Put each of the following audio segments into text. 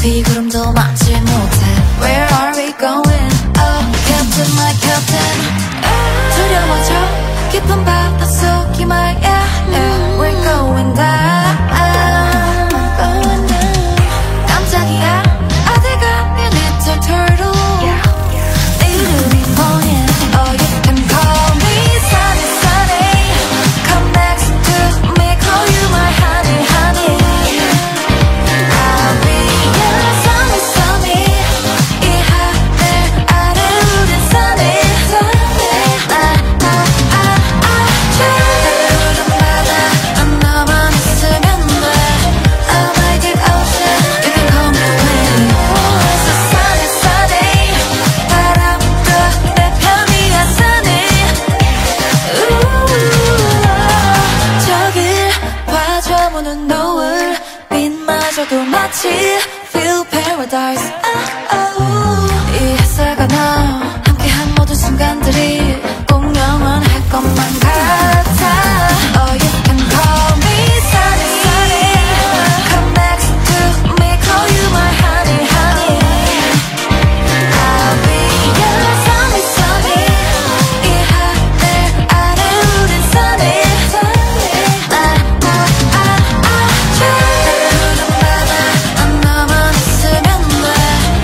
비구름도 막지 못해. Where are we going? Oh, Captain, my Captain. 두려워져 깊은 바닷속이 말야. We're going down. 깜짝이야 어디 가니 little turtle. 내 이름이 뭐니? Oh, you can call me Sunny Sunny. Come next to me, call you my honey honey. I'll be your sunny sunny. 이 하늘 아래 우린 sunny sunny. 푸른 바다 난 너만 있으면 돼. Oh my deep ocean, you can call me Winnie. So sunny sunny. 바람도 내 편이야 sunny. 저길 봐줘 무는 노을 빛마저도 마치 feel paradise. 이 햇살과 나 함께한 모든 순간들이 꼭 영원할 것만 같아. Oh, you can call me sunny sunny. Come next to me, call you my honey honey. I'll be your sunny sunny. 이 하늘 아래 우린 sunny sunny. 푸른 바다 난 너만 있으면 돼.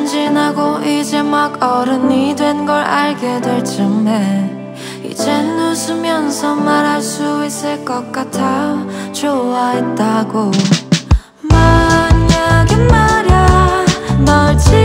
지나고 이제 막 어른이 된 걸 알게 될 쯤에 이젠 웃으면서 말할 수 있을 것 같아. 좋아했다고. 만약에 말야 널